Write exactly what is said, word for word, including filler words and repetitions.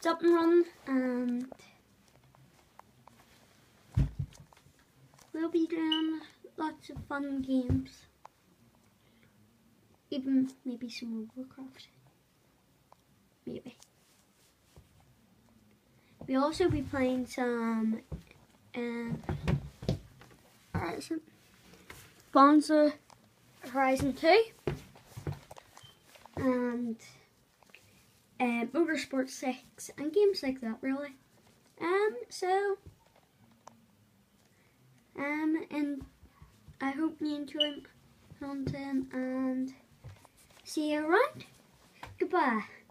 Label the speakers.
Speaker 1: it's up and running, and we'll be doing lots of fun games. Even maybe some Warcraft. Maybe. We'll also be playing some uh, Horizon. Bonza Horizon two. And uh, Motorsport six. And games like that, really. Um, so, um, and I hope you enjoy content, and see you around. Goodbye.